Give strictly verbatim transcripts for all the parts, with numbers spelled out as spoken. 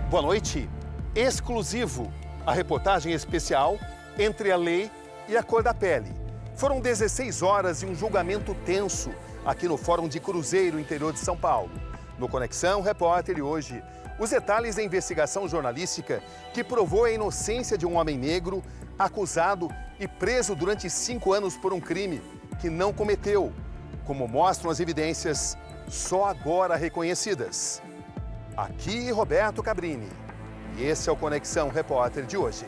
Boa noite. Exclusivo, a reportagem especial Entre a Lei e a Cor da Pele. Foram dezesseis horas e um julgamento tenso aqui no Fórum de Cruzeiro, interior de São Paulo. No Conexão Repórter, e hoje, os detalhes da investigação jornalística que provou a inocência de um homem negro acusado e preso durante cinco anos por um crime que não cometeu, como mostram as evidências só agora reconhecidas. Aqui Roberto Cabrini. E esse é o Conexão Repórter de hoje.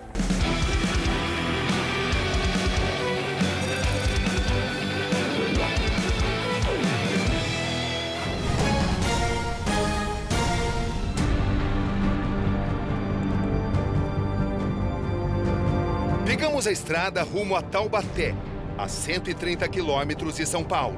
Pegamos a estrada rumo a Taubaté, a cento e trinta quilômetros de São Paulo.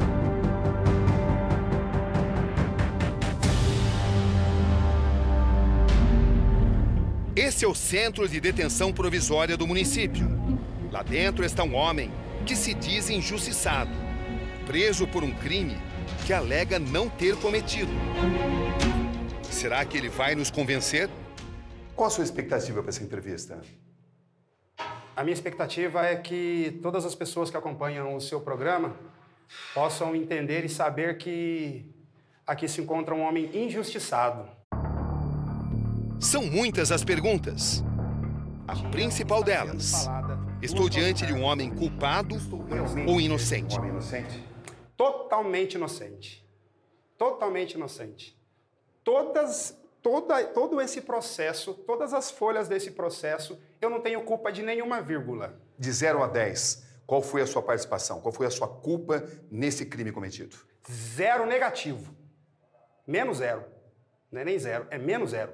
Esse é o centro de detenção provisória do município. Lá dentro está um homem que se diz injustiçado, preso por um crime que alega não ter cometido. Será que ele vai nos convencer? Qual a sua expectativa para essa entrevista? A minha expectativa é que todas as pessoas que acompanham o seu programa possam entender e saber que aqui se encontra um homem injustiçado. São muitas as perguntas. A principal delas: estou diante de um homem culpado ou inocente? Totalmente inocente. Totalmente inocente. Todas, toda, todo esse processo, todas as folhas desse processo, eu não tenho culpa de nenhuma vírgula. De zero a dez, qual foi a sua participação? Qual foi a sua culpa nesse crime cometido? Zero negativo. Menos zero. Não é nem zero, é menos zero.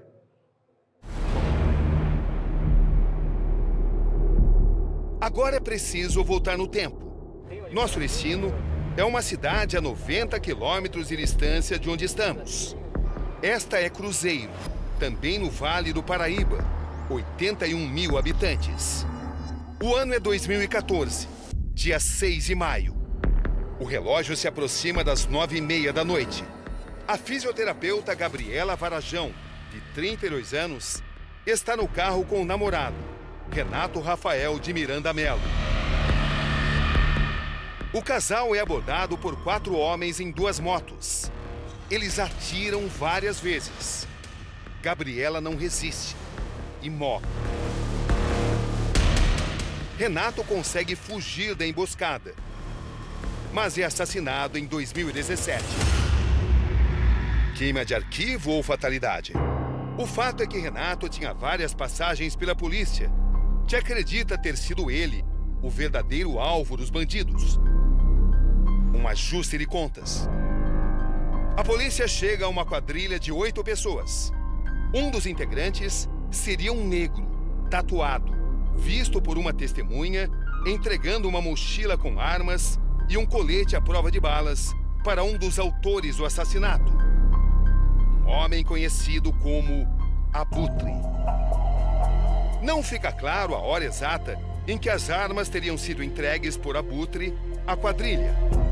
Agora é preciso voltar no tempo. Nosso destino é uma cidade a noventa quilômetros de distância de onde estamos. Esta é Cruzeiro, também no Vale do Paraíba, oitenta e um mil habitantes. O ano é dois mil e quatorze, dia seis de maio. O relógio se aproxima das nove e meia da noite. A fisioterapeuta Gabriela Varajão, de trinta e dois anos, está no carro com o namorado, Renato Rafael de Miranda Mello. O casal é abordado por quatro homens em duas motos. Eles atiram várias vezes. Gabriela não resiste e morre. Renato consegue fugir da emboscada, mas é assassinado em dois mil e dezessete. Queima de arquivo ou fatalidade? O fato é que Renato tinha várias passagens pela polícia, que acredita ter sido ele o verdadeiro alvo dos bandidos. Um ajuste de contas. A polícia chega a uma quadrilha de oito pessoas. Um dos integrantes seria um negro, tatuado, visto por uma testemunha, entregando uma mochila com armas e um colete à prova de balas para um dos autores do assassinato. Um homem conhecido como Abutre. Não fica claro a hora exata em que as armas teriam sido entregues por Abutre à quadrilha.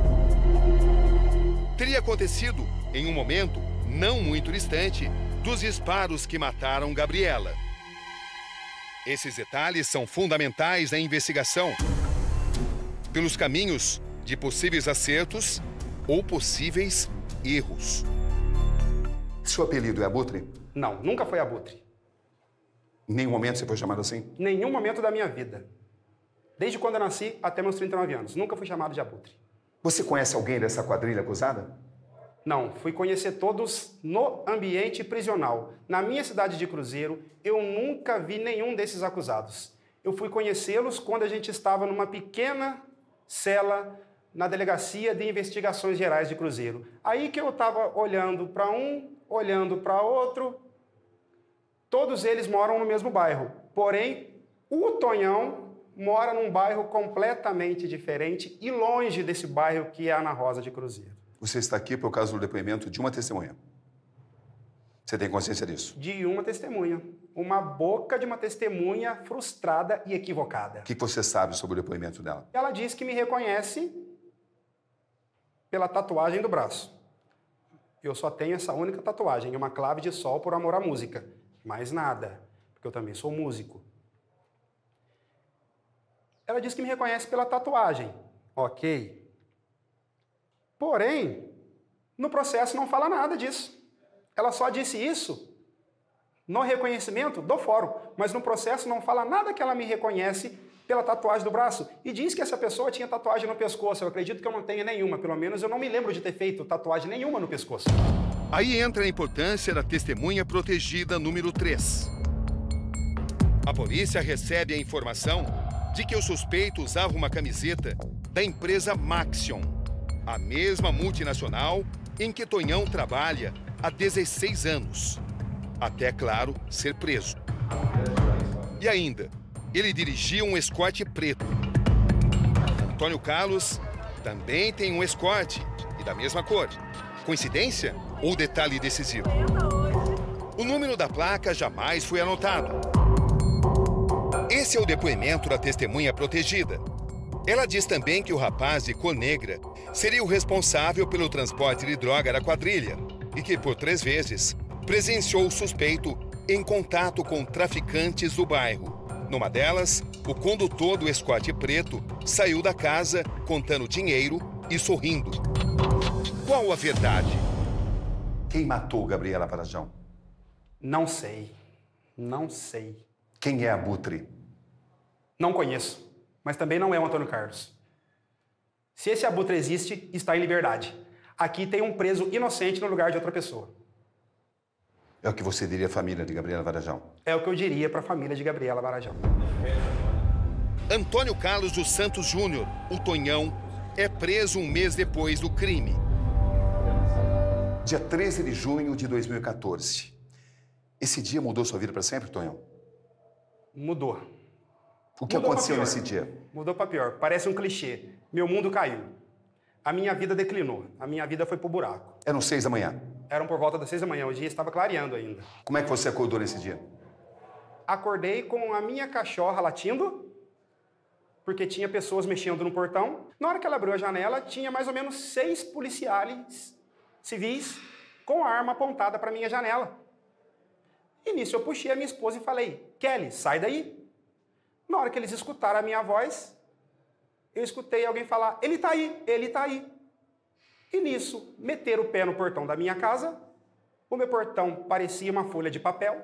Teria acontecido em um momento não muito distante dos disparos que mataram Gabriela. Esses detalhes são fundamentais na investigação, pelos caminhos de possíveis acertos ou possíveis erros. Seu apelido é Abutre? Não, nunca foi Abutre. Em nenhum momento você foi chamado assim? Nenhum momento da minha vida. Desde quando eu nasci até meus trinta e nove anos. Nunca fui chamado de Abutre. Você conhece alguém dessa quadrilha acusada? Não, fui conhecer todos no ambiente prisional. Na minha cidade de Cruzeiro, eu nunca vi nenhum desses acusados. Eu fui conhecê-los quando a gente estava numa pequena cela na Delegacia de Investigações Gerais de Cruzeiro. Aí que eu estava olhando para um, olhando para outro. Todos eles moram no mesmo bairro. Porém, o Tonhão mora num bairro completamente diferente e longe desse bairro que é Ana Rosa de Cruzeiro. Você está aqui por causa do depoimento de uma testemunha. Você tem consciência disso? De uma testemunha. Uma boca de uma testemunha frustrada e equivocada. O que você sabe sobre o depoimento dela? Ela diz que me reconhece pela tatuagem do braço. Eu só tenho essa única tatuagem, uma clave de sol por amor à música. Mais nada, porque eu também sou músico. Ela disse que me reconhece pela tatuagem. Ok. Porém, no processo não fala nada disso. Ela só disse isso no reconhecimento do fórum, mas no processo não fala nada que ela me reconhece pela tatuagem do braço. E diz que essa pessoa tinha tatuagem no pescoço. Eu acredito que eu não tenha nenhuma, pelo menos eu não me lembro de ter feito tatuagem nenhuma no pescoço. Aí entra a importância da testemunha protegida número três. A polícia recebe a informação de que o suspeito usava uma camiseta da empresa Maxion, a mesma multinacional em que Tonhão trabalha há dezesseis anos. Até, claro, ser preso. E ainda, ele dirigia um Escort preto. Antônio Carlos também tem um Escort e da mesma cor. Coincidência ou detalhe decisivo? O número da placa jamais foi anotado. Esse é o depoimento da testemunha protegida. Ela diz também que o rapaz de cor negra seria o responsável pelo transporte de droga da quadrilha e que, por três vezes, presenciou o suspeito em contato com traficantes do bairro. Numa delas, o condutor do Escort preto saiu da casa contando dinheiro e sorrindo. Qual a verdade? Quem matou Gabriela Varajão? Não sei. Não sei. Quem é Abutre? Não conheço, mas também não é o Antônio Carlos. Se esse Abutre existe, está em liberdade. Aqui tem um preso inocente no lugar de outra pessoa. É o que você diria à família de Gabriela Varajão? É o que eu diria para a família de Gabriela Varajão. Antônio Carlos dos Santos Júnior, o Tonhão, é preso um mês depois do crime. Dia treze de junho de dois mil e quatorze. Esse dia mudou sua vida para sempre, Tonhão? Mudou. O que Mudou aconteceu pra nesse dia? Mudou para pior. Parece um clichê. Meu mundo caiu. A minha vida declinou. A minha vida foi pro buraco. Eram seis da manhã. Eram por volta das seis da manhã. O dia estava clareando ainda. Como é que você acordou nesse dia? Acordei com a minha cachorra latindo, porque tinha pessoas mexendo no portão. Na hora que ela abriu a janela, tinha mais ou menos seis policiais civis com a arma apontada para minha janela. E nisso eu puxei a minha esposa e falei, Kelly, sai daí. Na hora que eles escutaram a minha voz, eu escutei alguém falar, ele tá aí, ele tá aí. E nisso, meteram o pé no portão da minha casa, o meu portão parecia uma folha de papel.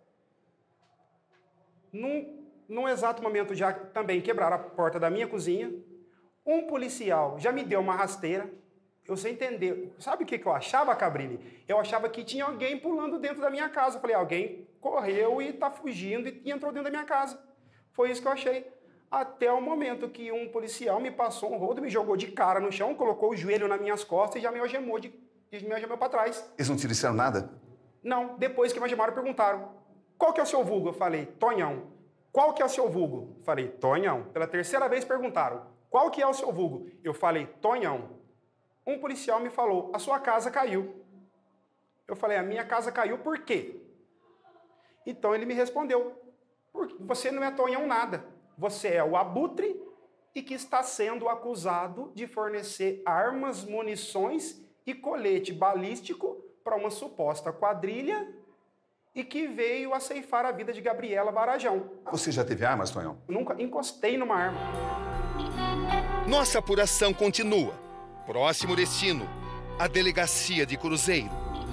Num, num exato momento já também quebraram a porta da minha cozinha. Um policial já me deu uma rasteira. Eu sem entender. Sabe o que eu achava, Cabrini? Eu achava que tinha alguém pulando dentro da minha casa. Eu falei, alguém correu e está fugindo e entrou dentro da minha casa. Foi isso que eu achei. Até o momento que um policial me passou um rodo, me jogou de cara no chão, colocou o joelho nas minhas costas e já me algemou, de, me algemou para trás. Eles não te disseram nada? Não. Depois que me algemaram, perguntaram, qual que é o seu vulgo? Eu falei, Tonhão. Qual que é o seu vulgo? Eu falei, Tonhão. Pela terceira vez perguntaram, qual que é o seu vulgo? Eu falei, Tonhão. Um policial me falou, a sua casa caiu. Eu falei, a minha casa caiu por quê? Então ele me respondeu, você não é Tonhão nada. Você é o Abutre e que está sendo acusado de fornecer armas, munições e colete balístico para uma suposta quadrilha e que veio a ceifar a vida de Gabriela Varajão. Você já teve armas, Tonhão? Nunca encostei numa arma. Nossa apuração continua. Próximo destino, a delegacia de Cruzeiro.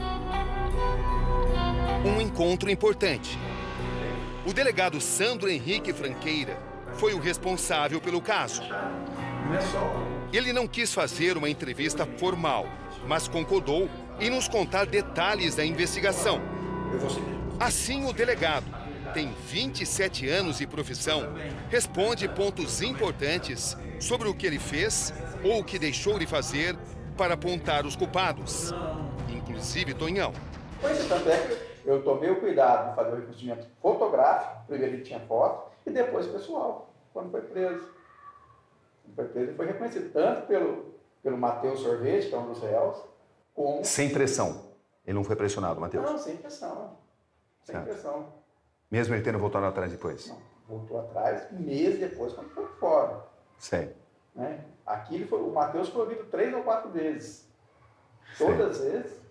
Um encontro importante. O delegado Sandro Henrique Franqueira foi o responsável pelo caso. Ele não quis fazer uma entrevista formal, mas concordou em nos contar detalhes da investigação. Assim, o delegado tem vinte e sete anos de profissão, responde pontos importantes sobre o que ele fez ou o que deixou de fazer para apontar os culpados, inclusive Tonhão. Pois é, tanto é que eu tomei o cuidado de fazer o reconhecimento fotográfico, primeiro ele tinha foto, e depois pessoal, quando foi preso. Quando foi preso, ele foi reconhecido tanto pelo, pelo Matheus Sorvete, que é um dos réus, como... Sem pressão. Ele não foi pressionado, Matheus? Não, sem pressão. Sem certo. pressão. Mesmo ele tendo voltado atrás depois? Não, voltou atrás um mês depois, quando foi fora. Sei. Né? Aqui ele foi, o Matheus foi ouvido três ou quatro vezes. Todas as vezes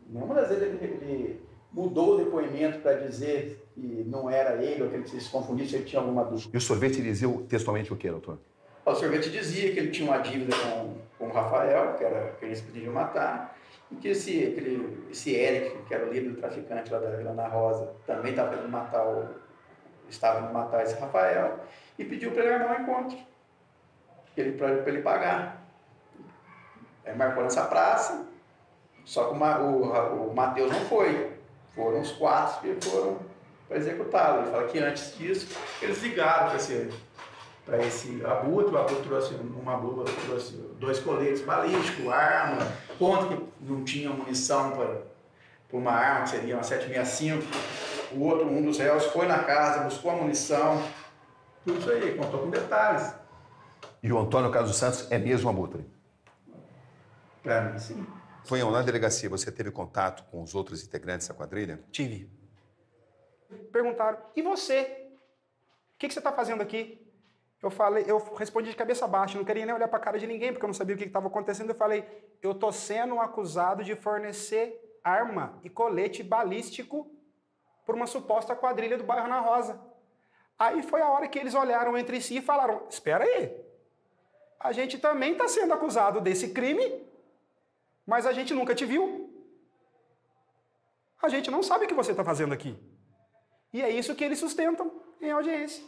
Nenhuma das vezes ele, ele mudou o depoimento para dizer que não era ele, ou que ele se confundisse, se ele tinha alguma dúvida. E o sorvete dizia textualmente o quê, doutor? O sorvete dizia que ele tinha uma dívida com, com o Rafael, que era quem eles pediam matar, e que esse, aquele, esse Eric, que era o líder do traficante lá da Vila Ana Rosa, também estava querendo matar o, estava querendo matar esse Rafael, e pediu para ele armar um encontro, para ele, ele pagar. Aí marcou nessa praça, só que o, o, o Matheus não foi. Foram os quatro que foram para executá-lo. Ele fala que antes disso, eles ligaram para esse, para esse abutre. O abutre trouxe uma blusa, trouxe dois coletes balísticos, arma, conta que não tinha munição para, para uma arma, que seria uma sete sessenta e cinco. O outro, um dos réus, foi na casa, buscou a munição. Tudo isso aí, contou com detalhes. E o Antônio Carlos Santos é mesmo abutre? Para mim, sim. Tonhão, na delegacia, você teve contato com os outros integrantes da quadrilha? Tive. Perguntaram, e você? O que, que você está fazendo aqui? Eu falei, eu respondi de cabeça baixa, não queria nem olhar para a cara de ninguém, porque eu não sabia o que estava acontecendo. Eu falei, eu estou sendo acusado de fornecer arma e colete balístico por uma suposta quadrilha do bairro Ana Rosa. Aí foi a hora que eles olharam entre si e falaram, espera aí, a gente também está sendo acusado desse crime, mas a gente nunca te viu. A gente não sabe o que você está fazendo aqui. E é isso que eles sustentam em audiência.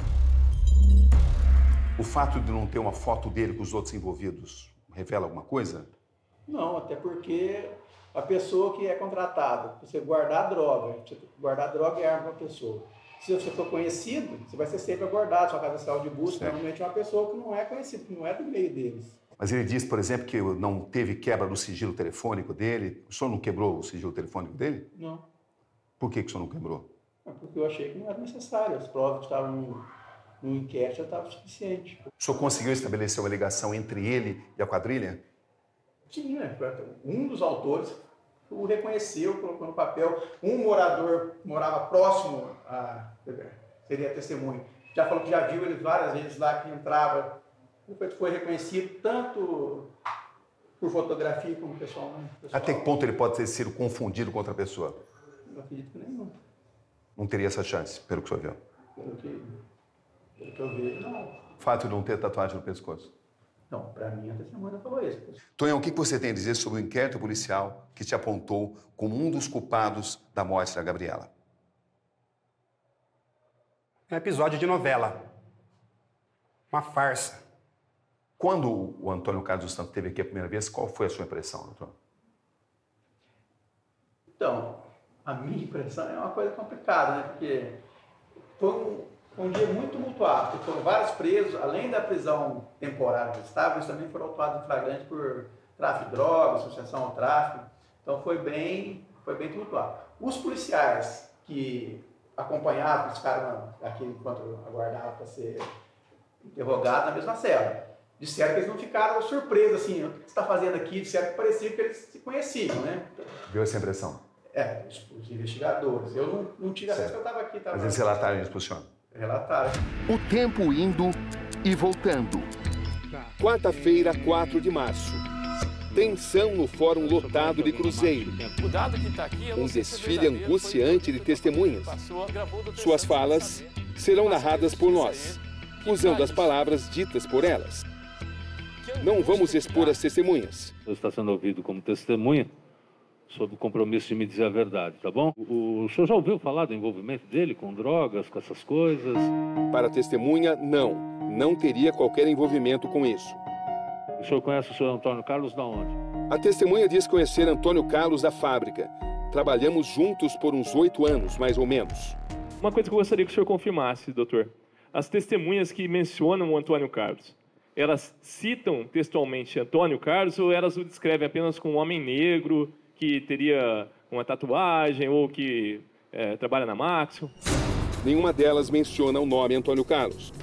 O fato de não ter uma foto dele com os outros envolvidos revela alguma coisa? Não, até porque a pessoa que é contratada, você guardar droga, guardar droga e arma para a pessoa. Se você for conhecido, você vai ser sempre aguardado, sua casa de busca, certo. Normalmente é uma pessoa que não é conhecida, que não é do meio deles. Mas ele disse, por exemplo, que não teve quebra do sigilo telefônico dele. O senhor não quebrou o sigilo telefônico dele? Não. Por que, que o senhor não quebrou? É porque eu achei que não era necessário. As provas que estavam no, no inquérito já estavam suficientes. O senhor conseguiu estabelecer uma ligação entre ele e a quadrilha? Sim, né? Um dos autores o reconheceu, colocou no papel. Um morador morava próximo a... seria testemunho. Já falou que já viu ele várias vezes lá, que entrava... Foi reconhecido tanto por fotografia como pessoalmente. Pessoal. Até que ponto ele pode ter sido confundido com outra pessoa? Não acredito que nenhum. Não teria essa chance, pelo que o senhor viu? Pelo que, pelo que eu vejo, não. O fato de não ter tatuagem no pescoço? Não, para mim a testemunha falou isso. Tonhão, o que você tem a dizer sobre o inquérito policial que te apontou como um dos culpados da morte da Gabriela? É um episódio de novela. Uma farsa. Quando o Antônio Carlos dos Santos esteve aqui a primeira vez, qual foi a sua impressão, doutor? Então, a minha impressão é uma coisa complicada, né? Porque foi um, um dia muito tumultuado. Foram vários presos, além da prisão temporária que estavam, eles também foram autuados em flagrante por tráfico de drogas, associação ao tráfico. Então foi bem, foi bem tumultuado. Os policiais que acompanhavam, ficaram aqui enquanto aguardavam para ser interrogados na mesma cela. Disseram que eles não ficaram surpresos, assim, o que você está fazendo aqui? Disseram que parecia que eles se conheciam, né? Viu essa impressão? É, os, os investigadores. Eu não, não tive acesso, porque eu estava aqui. Tava... Mas eles relataram isso para o senhor? Relataram. O tempo indo e voltando. Quarta-feira, quatro de março. Tensão no fórum lotado de Cruzeiro. Um desfile angustiante de testemunhas. Suas falas serão narradas por nós, usando as palavras ditas por elas. Não vamos expor as testemunhas. Você está sendo ouvido como testemunha sob o compromisso de me dizer a verdade, tá bom? O, o senhor já ouviu falar do envolvimento dele com drogas, com essas coisas? Para a testemunha, não. Não teria qualquer envolvimento com isso. O senhor conhece o senhor Antônio Carlos da onde? A testemunha diz conhecer Antônio Carlos da fábrica. Trabalhamos juntos por uns oito anos, mais ou menos. Uma coisa que eu gostaria que o senhor confirmasse, doutor. As testemunhas que mencionam o Antônio Carlos, elas citam textualmente Antônio Carlos ou elas o descrevem apenas como um homem negro que teria uma tatuagem ou que é, trabalha na Maxo? Nenhuma delas menciona o nome Antônio Carlos.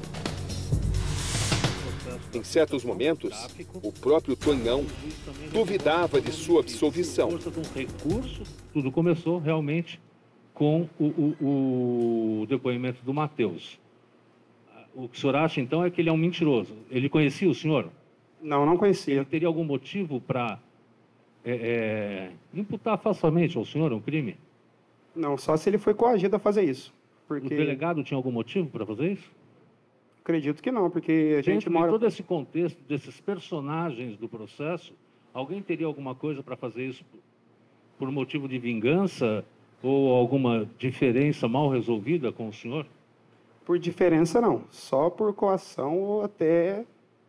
Em certos momentos, o próprio Tonhão duvidava de sua absolvição. Tudo começou realmente com o, o, o depoimento do Matheus. O que o senhor acha, então, é que ele é um mentiroso. Ele conhecia o senhor? Não, não conhecia. Ele teria algum motivo para é, é, imputar facilmente ao senhor um crime? Não, só se ele foi coagido a fazer isso. Porque... O delegado tinha algum motivo para fazer isso? Acredito que não, porque a gente Dentro mora... de todo esse contexto, desses personagens do processo, alguém teria alguma coisa para fazer isso por motivo de vingança ou alguma diferença mal resolvida com o senhor? Por diferença, não. Só por coação ou até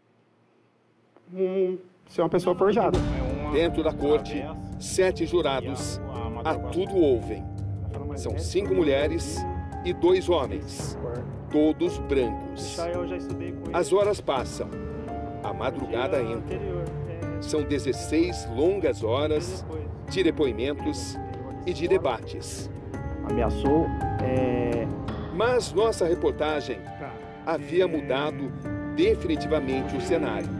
um, ser uma pessoa forjada. Dentro da corte, sete jurados a tudo ouvem. São cinco mulheres e dois homens, todos brancos. As horas passam, a madrugada entra. São dezesseis longas horas de depoimentos e de debates. Ameaçou. É... Mas nossa reportagem havia mudado definitivamente o cenário.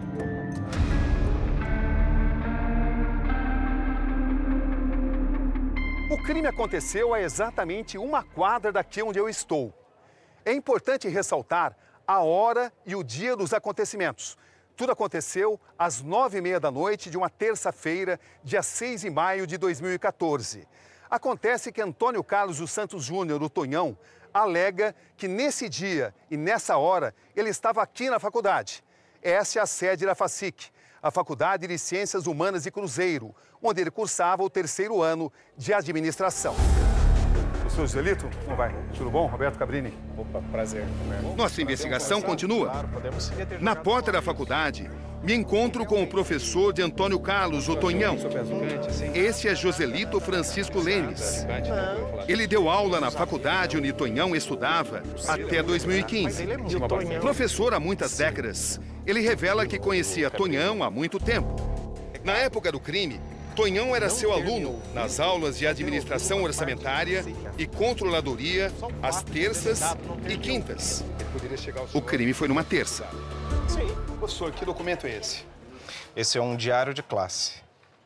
O crime aconteceu a exatamente uma quadra daqui onde eu estou. É importante ressaltar a hora e o dia dos acontecimentos. Tudo aconteceu às nove e meia da noite de uma terça-feira, dia seis de maio de dois mil e quatorze. Acontece que Antônio Carlos dos Santos Júnior, o Tonhão, alega que nesse dia e nessa hora ele estava aqui na faculdade. Essa é a sede da FACIC, a Faculdade de Ciências Humanas de Cruzeiro, onde ele cursava o terceiro ano de administração. Professor Joselito, como vai? Tudo bom? Roberto Cabrini. Opa, prazer. Nossa investigação continua. Na porta da faculdade, me encontro com o professor de Antônio Carlos, o Tonhão. Esse é Joselito Francisco Lemes. Ele deu aula na faculdade onde Tonhão estudava até dois mil e quinze. Professor há muitas décadas, ele revela que conhecia Tonhão há muito tempo. Na época do crime, Tonhão era seu aluno nas aulas de administração orçamentária e controladoria às terças e quintas. O crime foi numa terça. Sim. Professor, que documento é esse? Esse é um diário de classe.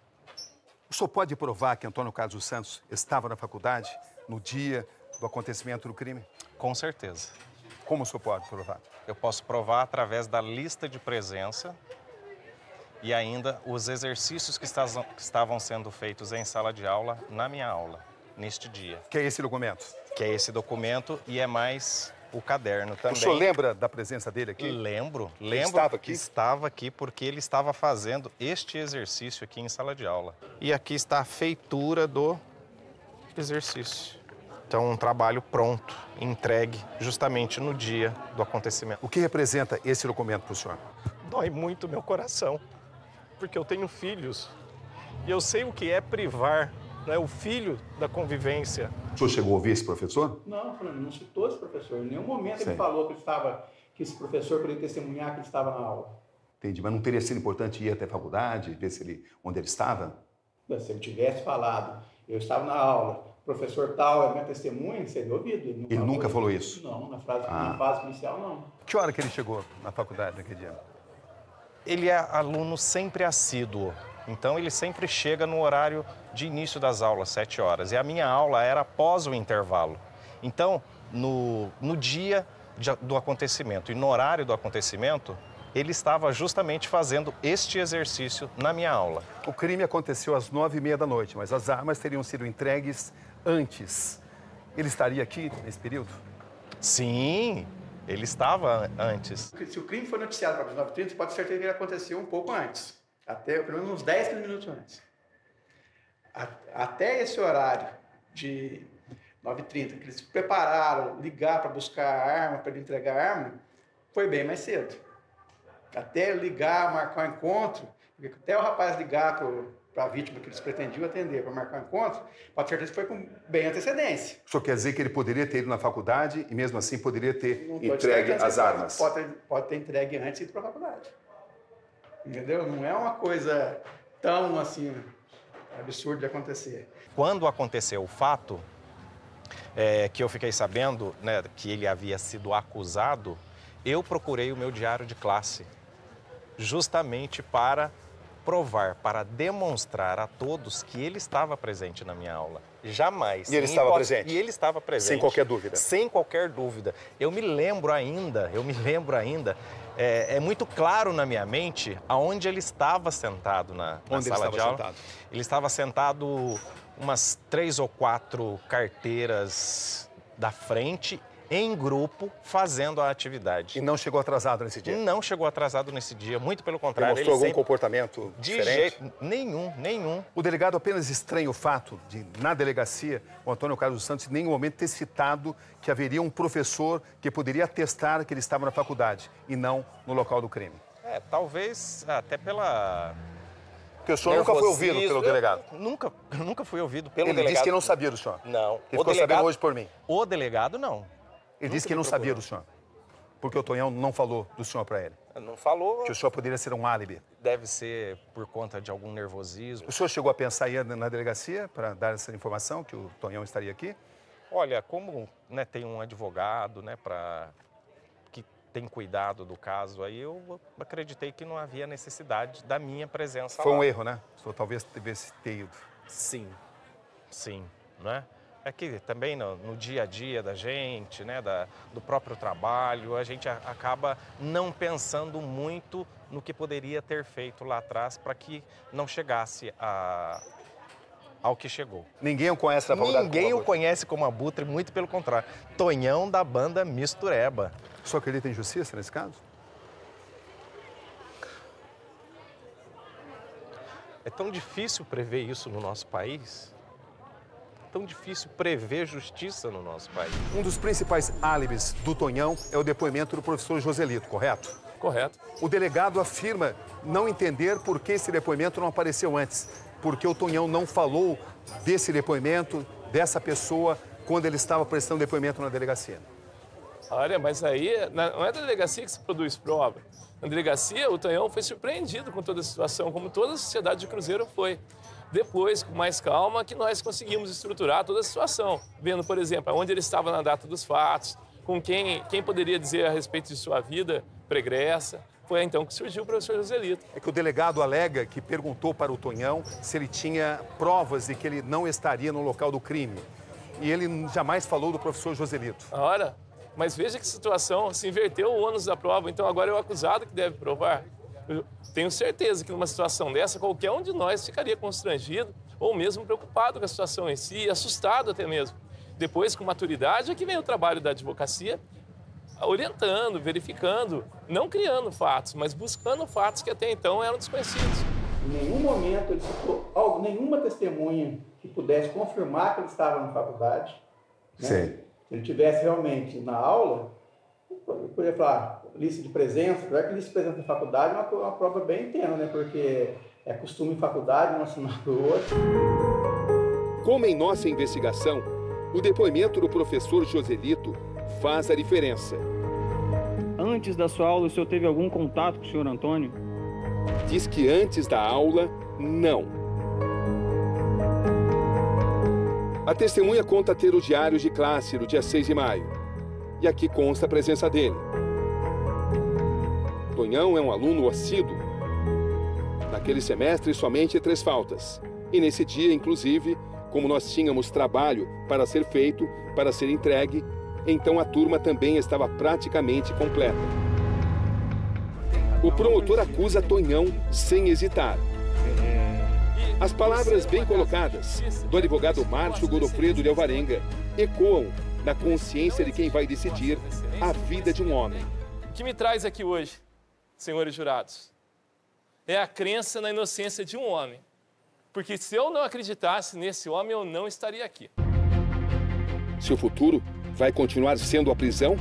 O senhor pode provar que Antônio Carlos dos Santos estava na faculdade no dia do acontecimento do crime? Com certeza. Como o senhor pode provar? Eu posso provar através da lista de presença e ainda os exercícios que estavam sendo feitos em sala de aula, na minha aula, neste dia. Que é esse documento? Que é esse documento e é mais o caderno também. O senhor lembra da presença dele aqui? Lembro, Ele lembro estava aqui? que estava aqui porque ele estava fazendo este exercício aqui em sala de aula. E aqui está a feitura do exercício. Então, um trabalho pronto, entregue justamente no dia do acontecimento. O que representa esse documento para o senhor? Dói muito meu coração, porque eu tenho filhos e eu sei o que é privar, né, o filho da convivência. O senhor chegou a ouvir esse professor? Não, não citou esse professor. Em nenhum momento Sim. ele falou que, ele estava, que esse professor poderia testemunhar que ele estava na aula. Entendi, mas não teria sido importante ir até a faculdade, ver se ele, onde ele estava? Se ele tivesse falado, eu estava na aula, professor tal é minha testemunha, seria ouvido. Ele, Ele nunca falou isso? Não, na, frase, Ah. na fase inicial não. Que hora que ele chegou na faculdade naquele dia? Ele é aluno sempre assíduo, então ele sempre chega no horário de início das aulas, sete horas. E a minha aula era após o intervalo. Então, no, no dia de, do acontecimento e no horário do acontecimento, ele estava justamente fazendo este exercício na minha aula. O crime aconteceu às nove e meia da noite, mas as armas teriam sido entregues antes. Ele estaria aqui nesse período? Sim, ele estava antes. Se o crime foi noticiado para as nove e trinta, você pode ter certeza que ele aconteceu um pouco antes. Até pelo menos uns dez, quinze minutos antes. Até esse horário de nove e trinta, que eles se prepararam, ligar para buscar a arma, para ele entregar a arma, foi bem mais cedo. Até ligar, marcar um encontro, até o rapaz ligar para a vítima que eles pretendiam atender, para marcar um encontro, pode ter certeza que foi com bem antecedência. O senhor quer dizer que ele poderia ter ido na faculdade e mesmo assim poderia ter Não tô entregue dizendo que as armas? Pode ter, pode ter entregue antes e ido para a faculdade. Entendeu? Não é uma coisa tão assim absurda de acontecer. Quando aconteceu o fato, é, que eu fiquei sabendo, né, que ele havia sido acusado, eu procurei o meu diário de classe, justamente para provar, para demonstrar a todos que ele estava presente na minha aula. Jamais. E ele estava hipó- presente? E ele estava presente. Sem qualquer dúvida? Sem qualquer dúvida. Eu me lembro ainda, eu me lembro ainda, é, é muito claro na minha mente aonde ele estava sentado na, na Onde ele sala estava de aula. sentado? Ele estava sentado umas três ou quatro carteiras da frente, em grupo, fazendo a atividade. E não chegou atrasado nesse dia? Não chegou atrasado nesse dia, muito pelo contrário. Demonstrou ele algum sempre... comportamento De diferente? jeito nenhum, nenhum. O delegado apenas estranha o fato de, na delegacia, o Antônio Carlos dos Santos em nenhum momento ter citado que haveria um professor que poderia atestar que ele estava na faculdade e não no local do crime. É, talvez até pela... Porque o senhor nunca foi ouvido nervosismo. pelo delegado. Eu nunca, eu nunca fui ouvido pelo Ele delegado. disse que não sabia do senhor. Não. Ele ficou sabendo hoje por mim. O delegado, não. Ele Nunca disse que me não procurou. sabia do senhor. Porque o Tonhão não falou do senhor para ele. Não falou. Que o senhor poderia ser um álibi. Deve ser por conta de algum nervosismo. O senhor chegou a pensar em ir na delegacia para dar essa informação, que o Tonhão estaria aqui? Olha, como né, tem um advogado, né, pra, que tem cuidado do caso aí, eu acreditei que não havia necessidade da minha presença Foi lá. um erro, né? O senhor talvez tivesse ter ido. Sim, sim, não é? É que também no, no dia a dia da gente, né, da, do próprio trabalho, a gente a, acaba não pensando muito no que poderia ter feito lá atrás para que não chegasse a, ao que chegou. Ninguém o conhece na faculdade? Ninguém o conhece como Abutre, muito pelo contrário. Tonhão da banda Mistureba. O senhor acredita em justiça nesse caso? É tão difícil prever isso no nosso país. Tão difícil prever justiça no nosso país. Um dos principais álibis do Tonhão é o depoimento do professor Joselito, correto? Correto. O delegado afirma não entender por que esse depoimento não apareceu antes. Porque o Tonhão não falou desse depoimento, dessa pessoa, quando ele estava prestando depoimento na delegacia. Olha, mas aí não é da delegacia que se produz prova. Na delegacia, o Tonhão foi surpreendido com toda a situação, como toda a sociedade de Cruzeiro foi. Depois, com mais calma, que nós conseguimos estruturar toda a situação. Vendo, por exemplo, onde ele estava na data dos fatos, com quem, quem poderia dizer a respeito de sua vida pregressa. Foi então que surgiu o professor Joselito. É que o delegado alega que perguntou para o Tonhão se ele tinha provas de que ele não estaria no local do crime. E ele jamais falou do professor Joselito. Ora, mas veja que situação, se inverteu o ônus da prova, então agora é o acusado que deve provar. Eu tenho certeza que numa situação dessa, qualquer um de nós ficaria constrangido ou mesmo preocupado com a situação em si, assustado até mesmo. Depois, com maturidade, é que vem o trabalho da advocacia, orientando, verificando, não criando fatos, mas buscando fatos que até então eram desconhecidos. Em nenhum momento ele citou algo, nenhuma testemunha que pudesse confirmar que ele estava na faculdade. Né? Sim. Se ele tivesse realmente na aula, eu poderia falar lista de presença, apesar que lista de presença na faculdade é uma, uma prova bem tênue, né? Porque é costume em faculdade, um assinar do outro. Como em nossa investigação, o depoimento do professor Joselito faz a diferença. Antes da sua aula, o senhor teve algum contato com o senhor Antônio? Diz que antes da aula, não. A testemunha conta ter o diário de classe do dia seis de maio. E aqui consta a presença dele. Tonhão é um aluno assíduo. Naquele semestre, somente três faltas. E nesse dia, inclusive, como nós tínhamos trabalho para ser feito, para ser entregue, então a turma também estava praticamente completa. O promotor acusa Tonhão sem hesitar. As palavras bem colocadas do advogado Márcio Godofredo de Alvarenga ecoam na consciência de quem vai decidir a vida de um homem. O que me traz aqui hoje, senhores jurados, é a crença na inocência de um homem. Porque se eu não acreditasse nesse homem, eu não estaria aqui. Seu futuro vai continuar sendo a prisão?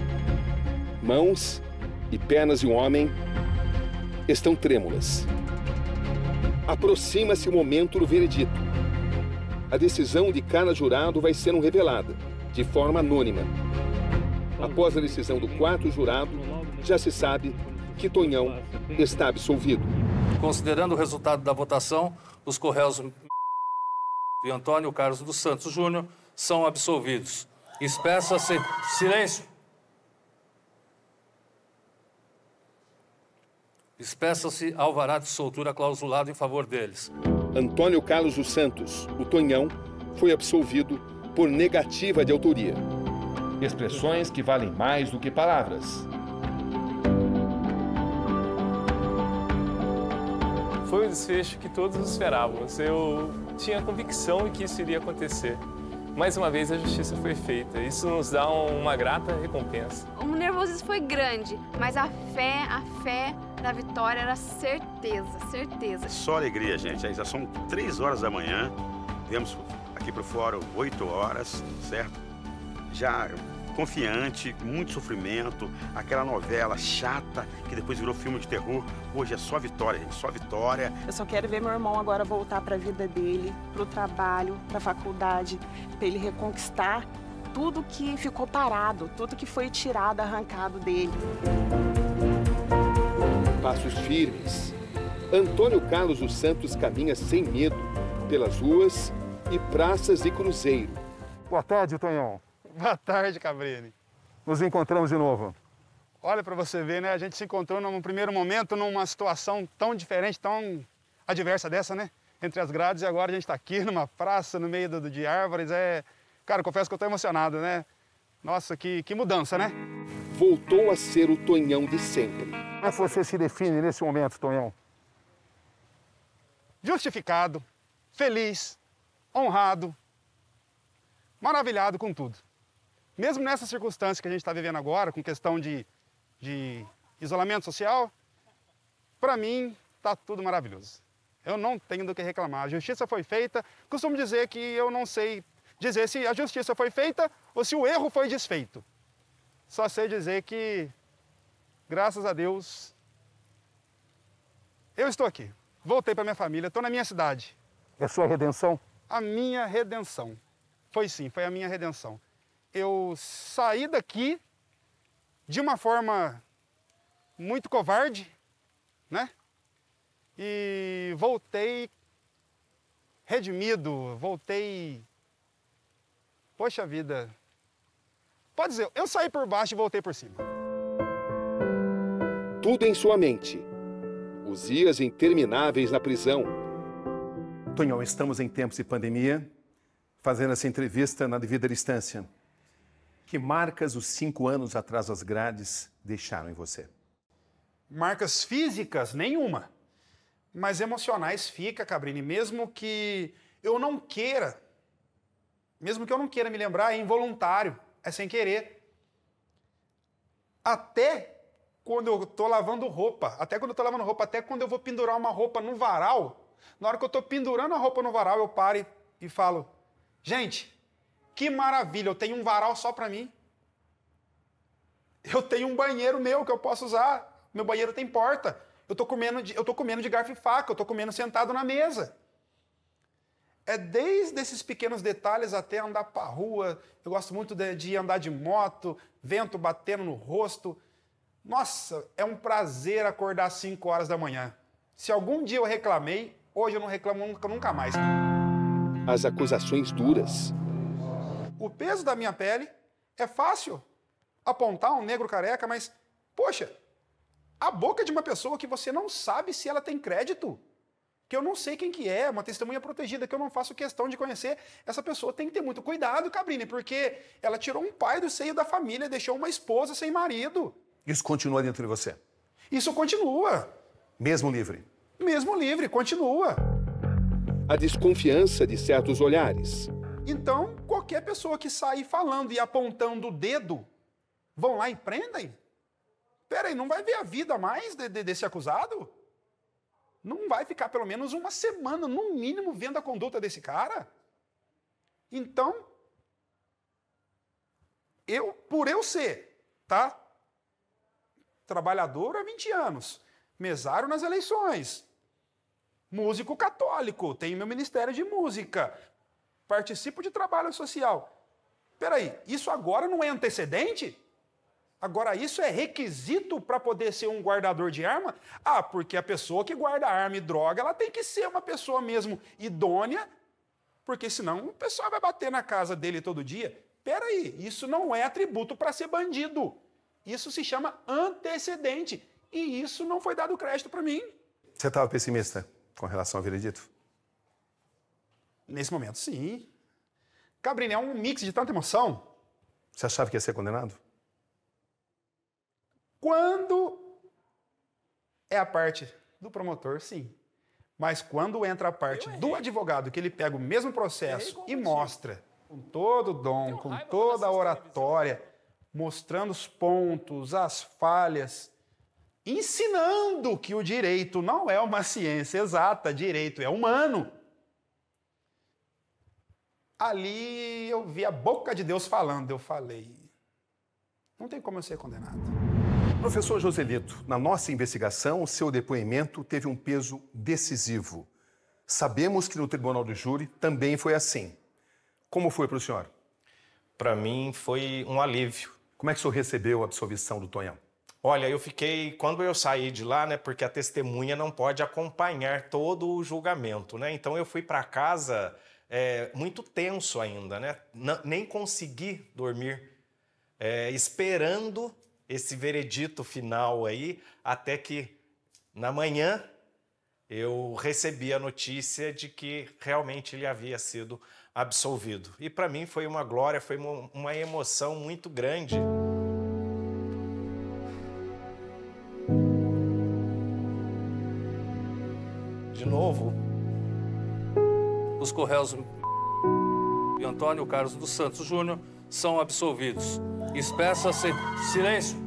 Mãos e pernas de um homem estão trêmulas. Aproxima-se o momento do veredito. A decisão de cada jurado vai ser revelada, de forma anônima. Após a decisão do quarto jurado, já se sabe que Tonhão está absolvido. Considerando o resultado da votação, os corréus e Antônio Carlos dos Santos Júnior são absolvidos. Expressa-se silêncio. Despeça-se alvará de soltura clausulado em favor deles. Antônio Carlos dos Santos, o Tonhão, foi absolvido por negativa de autoria. Expressões que valem mais do que palavras. Foi o desfecho que todos esperávamos. Eu tinha convicção de que isso iria acontecer. Mais uma vez a justiça foi feita. Isso nos dá uma grata recompensa. O nervosismo foi grande, mas a fé, a fé da vitória era certeza, certeza. Só alegria, gente. Aí já são três horas da manhã. Viemos aqui para o fórum oito horas, certo? Já confiante, muito sofrimento, aquela novela chata que depois virou filme de terror. Hoje é só vitória, gente, só vitória. Eu só quero ver meu irmão agora voltar para a vida dele, para o trabalho, para a faculdade, para ele reconquistar tudo que ficou parado, tudo que foi tirado, arrancado dele. Passos firmes. Antônio Carlos dos Santos caminha sem medo pelas ruas e praças de Cruzeiro. Boa tarde, Tonhão. Boa tarde, Cabrini. Nos encontramos de novo. Olha, para você ver, né? A gente se encontrou num primeiro momento numa situação tão diferente, tão adversa dessa, né? Entre as grades, e agora a gente está aqui numa praça, no meio do, de árvores. É... Cara, confesso que eu estou emocionado, né? Nossa, que, que mudança, né? Voltou a ser o Tonhão de sempre. Como é que você se define nesse momento, Tonhão? Justificado, feliz, honrado, maravilhado com tudo. Mesmo nessa circunstância que a gente está vivendo agora, com questão de, de isolamento social, para mim está tudo maravilhoso. Eu não tenho do que reclamar. A justiça foi feita. Costumo dizer que eu não sei dizer se a justiça foi feita ou se o erro foi desfeito. Só sei dizer que, graças a Deus, eu estou aqui. Voltei para minha família, estou na minha cidade. É a sua redenção? A minha redenção. Foi sim, foi a minha redenção. Eu saí daqui de uma forma muito covarde, né? E voltei redimido, voltei... Poxa vida... Pode dizer, eu saí por baixo e voltei por cima. Tudo em sua mente. Os dias intermináveis na prisão. Tonhão, estamos em tempos de pandemia, fazendo essa entrevista na devida distância. Que marcas os cinco anos atrás das grades deixaram em você? Marcas físicas, nenhuma. Mas emocionais fica, Cabrini, mesmo que eu não queira, mesmo que eu não queira me lembrar, é involuntário, é sem querer. Até quando eu estou lavando roupa, até quando eu estou lavando roupa, até quando eu vou pendurar uma roupa no varal, na hora que eu estou pendurando a roupa no varal, eu paro e, e falo, gente, que maravilha, eu tenho um varal só para mim. Eu tenho um banheiro meu que eu posso usar. Meu banheiro tem porta. Eu tô comendo de, eu tô comendo de garfo e faca, eu tô comendo sentado na mesa. É desde esses pequenos detalhes até andar para a rua. Eu gosto muito de, de andar de moto, vento batendo no rosto. Nossa, é um prazer acordar às cinco horas da manhã. Se algum dia eu reclamei, hoje eu não reclamo nunca, nunca mais. As acusações duras. O peso da minha pele é fácil apontar um negro careca, mas, poxa, a boca de uma pessoa que você não sabe se ela tem crédito, que eu não sei quem que é, uma testemunha protegida, que eu não faço questão de conhecer, essa pessoa tem que ter muito cuidado, Cabrini, porque ela tirou um pai do seio da família, deixou uma esposa sem marido. Isso continua dentro de você? Isso continua. Mesmo livre? Mesmo livre, continua. A desconfiança de certos olhares. Então, qualquer pessoa que sair falando e apontando o dedo, vão lá e prendem? Peraí, não vai ver a vida mais de, de, desse acusado? Não vai ficar pelo menos uma semana, no mínimo, vendo a conduta desse cara? Então, eu, por eu ser, tá? Trabalhador há vinte anos, mesário nas eleições, músico católico, tenho meu ministério de música, participo de trabalho social. Peraí, isso agora não é antecedente? Agora isso é requisito para poder ser um guardador de arma? Ah, porque a pessoa que guarda arma e droga, ela tem que ser uma pessoa mesmo idônea, porque senão o pessoal vai bater na casa dele todo dia. Peraí, isso não é atributo para ser bandido. Isso se chama antecedente. e isso não foi dado crédito para mim. Você estava pessimista com relação ao veredito? Nesse momento, sim. Cabrini, é um mix de tanta emoção. Você achava que ia ser condenado? Quando é a parte do promotor, sim. Mas quando entra a parte do advogado, que ele pega o mesmo processo e mostra com todo o dom, com toda a oratória, mostrando os pontos, as falhas, ensinando que o direito não é uma ciência exata, direito é humano. Ali eu vi a boca de Deus falando, eu falei, não tem como eu ser condenado. Professor Joselito, na nossa investigação, o seu depoimento teve um peso decisivo. Sabemos que no Tribunal do Júri também foi assim. Como foi para o senhor? Para mim foi um alívio. Como é que o senhor recebeu a absolvição do Tonhão? Olha, eu fiquei, quando eu saí de lá, né, porque a testemunha não pode acompanhar todo o julgamento, né? Então eu fui para casa é, muito tenso ainda, né? N- nem consegui dormir, é, esperando esse veredito final aí, até que na manhã eu recebi a notícia de que realmente ele havia sido absolvido. E para mim foi uma glória, foi uma, uma emoção muito grande. De novo. Os Correios e Antônio Carlos dos Santos Júnior são absolvidos. Espeça-se silêncio.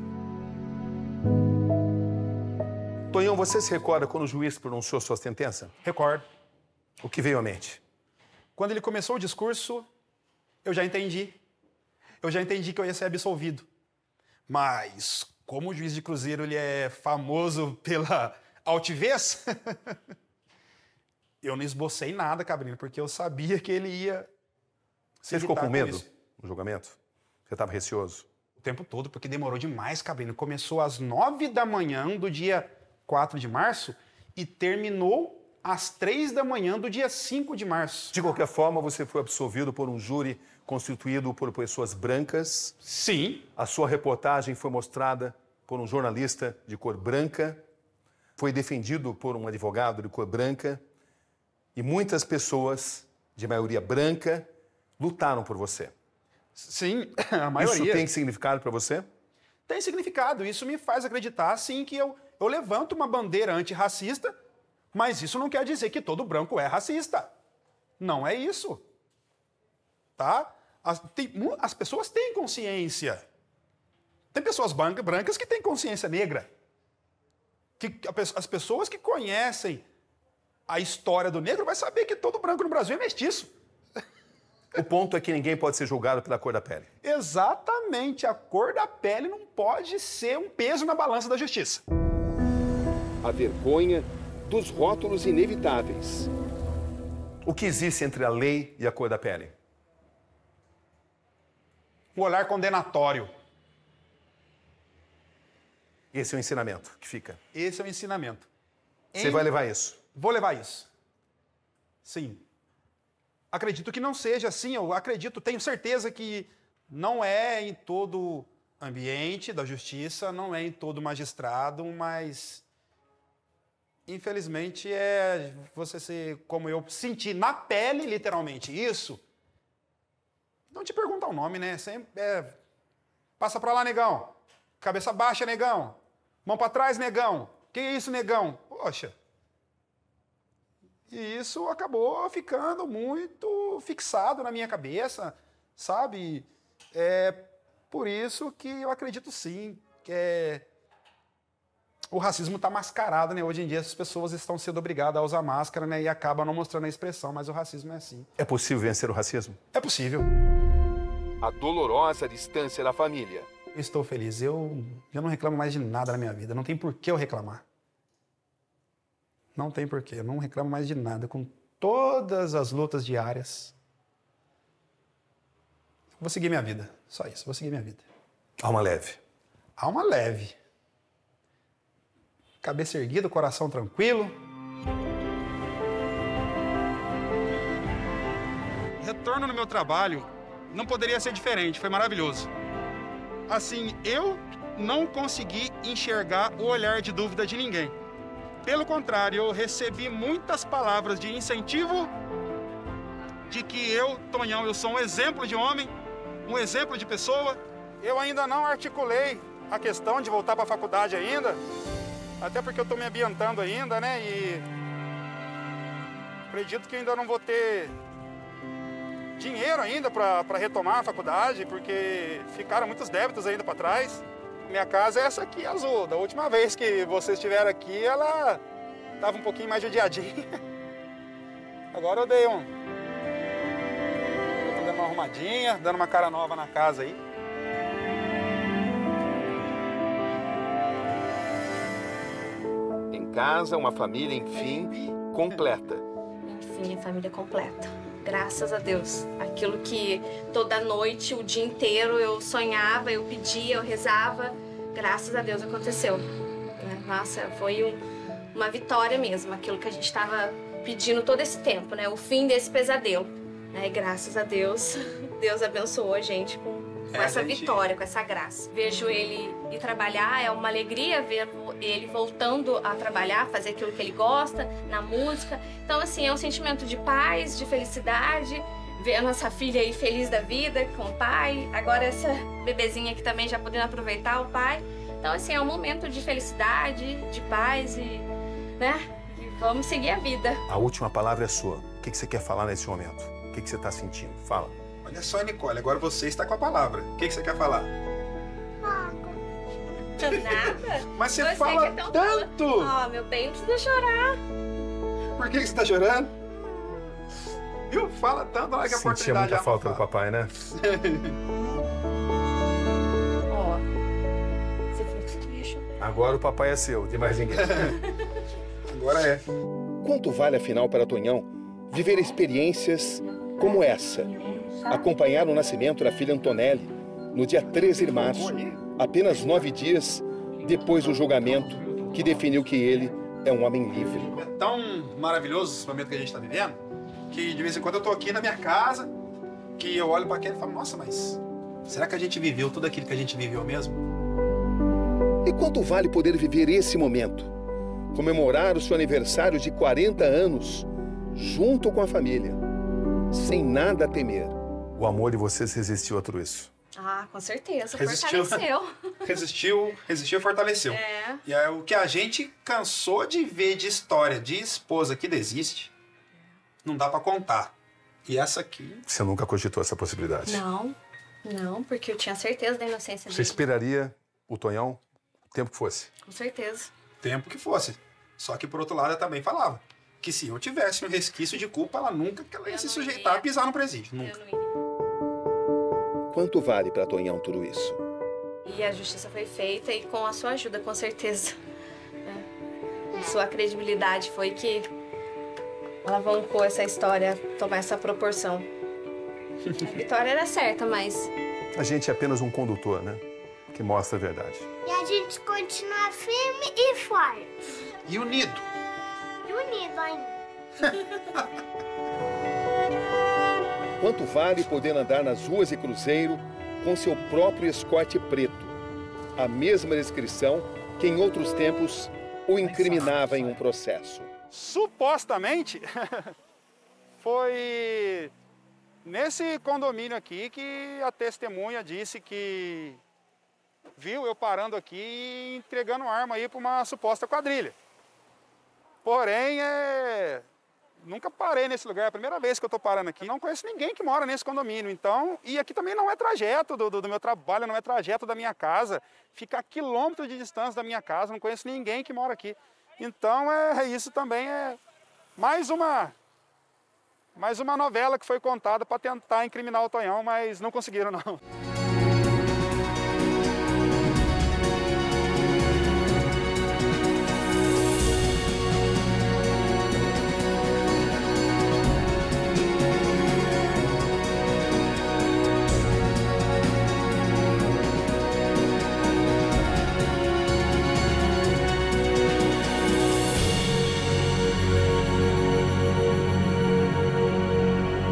Tonhão, você se recorda quando o juiz pronunciou sua sentença? Recordo. O que veio à mente? Quando ele começou o discurso, eu já entendi. Eu já entendi que eu ia ser absolvido. Mas, como o juiz de Cruzeiro ele é famoso pela altivez, eu não esbocei nada, Cabrini, porque eu sabia que ele ia... Você ficou com medo no julgamento? Você estava receoso? O tempo todo, porque demorou demais, Cabrini. Começou às nove da manhã do dia quatro de março e terminou às três da manhã do dia cinco de março. De qualquer forma, você foi absolvido por um júri constituído por pessoas brancas. Sim. A sua reportagem foi mostrada por um jornalista de cor branca. Foi defendido por um advogado de cor branca. E muitas pessoas, de maioria branca, lutaram por você. Sim, a maioria. Isso tem significado para você? Tem significado. Isso me faz acreditar, sim, que eu, eu levanto uma bandeira antirracista, mas isso não quer dizer que todo branco é racista. Não é isso. Tá? As, tem, as pessoas têm consciência. Tem pessoas brancas que têm consciência negra. Que, as pessoas que conhecem a história do negro vai saber que todo branco no Brasil é mestiço. O ponto é que ninguém pode ser julgado pela cor da pele. Exatamente. A cor da pele não pode ser um peso na balança da justiça. A vergonha dos rótulos inevitáveis. O que existe entre a lei e a cor da pele? O olhar condenatório. Esse é o ensinamento que fica. Esse é o ensinamento. Você em... vai levar isso? Vou levar isso. Sim. Acredito que não seja assim, eu acredito, tenho certeza que não é em todo ambiente da justiça, não é em todo magistrado, mas infelizmente é você ser como eu senti na pele, literalmente, isso. Não te pergunta o nome, né? Sempre é, passa pra lá, negão. Cabeça baixa, negão. Mão pra trás, negão. Que é isso, negão? Poxa. E isso acabou ficando muito fixado na minha cabeça, sabe? É por isso que eu acredito sim que é... o racismo está mascarado, né? Hoje em dia as pessoas estão sendo obrigadas a usar máscara, né? E acabam não mostrando a expressão, mas o racismo é assim. É possível vencer o racismo? É possível. A dolorosa distância da família. Eu estou feliz. Eu, eu não reclamo mais de nada na minha vida. Não tem por que eu reclamar. Não tem porquê, eu não reclamo mais de nada. Com todas as lutas diárias, vou seguir minha vida. Só isso, vou seguir minha vida. Alma leve. Alma leve. Cabeça erguida, coração tranquilo. Retorno no meu trabalho não poderia ser diferente, foi maravilhoso. Assim, eu não consegui enxergar o olhar de dúvida de ninguém. Pelo contrário, eu recebi muitas palavras de incentivo, de que eu, Tonhão, eu sou um exemplo de homem, um exemplo de pessoa. Eu ainda não articulei a questão de voltar para a faculdade ainda, até porque eu estou me ambientando ainda, né? E acredito que ainda não vou ter dinheiro ainda para retomar a faculdade, porque ficaram muitos débitos ainda para trás. Minha casa é essa aqui, azul. Da última vez que vocês estiveram aqui, ela estava um pouquinho mais judiadinha. Agora eu dei um... Eu tô dando uma arrumadinha, dando uma cara nova na casa aí. Em casa, uma família, enfim, completa. Enfim, a família completa. Graças a Deus. Aquilo que toda noite, o dia inteiro, eu sonhava, eu pedia, eu rezava. Graças a Deus aconteceu. Nossa, foi um, uma vitória mesmo. Aquilo que a gente estava pedindo todo esse tempo, né? O fim desse pesadelo. Né? E graças a Deus, Deus abençoou a gente com, com é, essa gente... vitória, com essa graça. Vejo ele ir trabalhar, é uma alegria ver ele voltando a trabalhar, fazer aquilo que ele gosta, na música. Então, assim, é um sentimento de paz, de felicidade, ver a nossa filha aí feliz da vida, com o pai. Agora essa bebezinha aqui também já podendo aproveitar o pai. Então, assim, é um momento de felicidade, de paz e, né, e vamos seguir a vida. A última palavra é sua. O que você quer falar nesse momento? O que você está sentindo? Fala. Olha só, Nicole, agora você está com a palavra. O que você quer falar? Nada. Mas você, você fala é tanto! Ó, oh, meu bem, não precisa chorar. Por que você tá chorando? Viu? Fala tanto, olha que a oportunidade... Sentia muita falta do papai, né? Ó, você falou que você ia chorar. Agora o papai é seu, de mais ninguém. Agora é. Quanto vale, afinal, para Tonhão viver experiências como essa? Acompanhar o nascimento da filha Antonelli no dia treze de março, apenas nove dias depois do julgamento que definiu que ele é um homem livre. É tão maravilhoso esse momento que a gente está vivendo, que de vez em quando eu tô aqui na minha casa, que eu olho para aquele e falo, nossa, mas será que a gente viveu tudo aquilo que a gente viveu mesmo? E quanto vale poder viver esse momento? Comemorar o seu aniversário de quarenta anos, junto com a família, sem nada a temer. O amor de vocês resistiu a tudo isso? Ah, com certeza, resistiu, fortaleceu. Resistiu, resistiu e fortaleceu. É. E é o que a gente cansou de ver de história de esposa que desiste, não dá pra contar. E essa aqui... Você nunca cogitou essa possibilidade? Não, não, porque eu tinha certeza da inocência dele. Você esperaria o Tonhão o tempo que fosse? Com certeza. Tempo que fosse. Só que, por outro lado, eu também falava que se eu tivesse um resquício de culpa, ela nunca que ela ia se sujeitar ia. a pisar no presídio. Nunca. Eu não iria. Quanto vale para Tonhão tudo isso? E a justiça foi feita e com a sua ajuda, com certeza. É. Sua credibilidade foi que alavancou essa história tomar essa proporção. A vitória era certa, mas... A gente é apenas um condutor, né? Que mostra a verdade. E a gente continua firme e forte. E unido. E unido ainda. Quanto vale poder andar nas ruas de Cruzeiro com seu próprio escote preto? A mesma descrição que em outros tempos o incriminava em um processo. Supostamente, foi nesse condomínio aqui que a testemunha disse que viu eu parando aqui e entregando arma aí para uma suposta quadrilha. Porém, é... nunca parei nesse lugar, é a primeira vez que eu estou parando aqui. Não conheço ninguém que mora nesse condomínio, então... E aqui também não é trajeto do, do, do meu trabalho, não é trajeto da minha casa. Fica a quilômetros de distância da minha casa, não conheço ninguém que mora aqui. Então, é, isso também é mais uma, mais uma novela que foi contada para tentar incriminar o Tonhão, mas não conseguiram, não.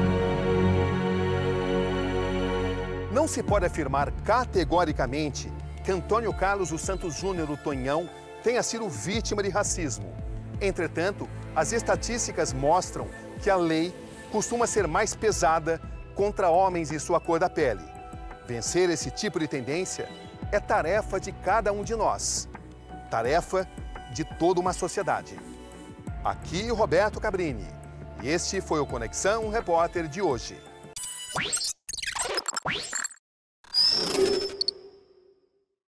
Não se pode afirmar categoricamente que Antônio Carlos dos Santos Júnior, o Tonhão, tenha sido vítima de racismo. Entretanto, as estatísticas mostram que a lei costuma ser mais pesada contra homens e sua cor da pele. Vencer esse tipo de tendência é tarefa de cada um de nós. Tarefa de toda uma sociedade. Aqui Roberto Cabrini. E este foi o Conexão Repórter de hoje.